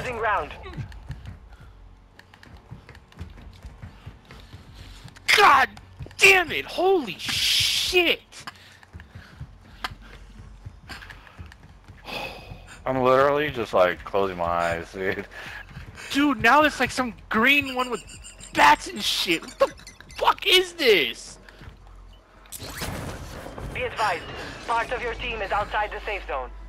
losing ground. God damn it! Holy shit! I'm literally just like closing my eyes, dude. Dude, now there's like some green one with bats and shit. What the fuck is this? Be advised, part of your team is outside the safe zone.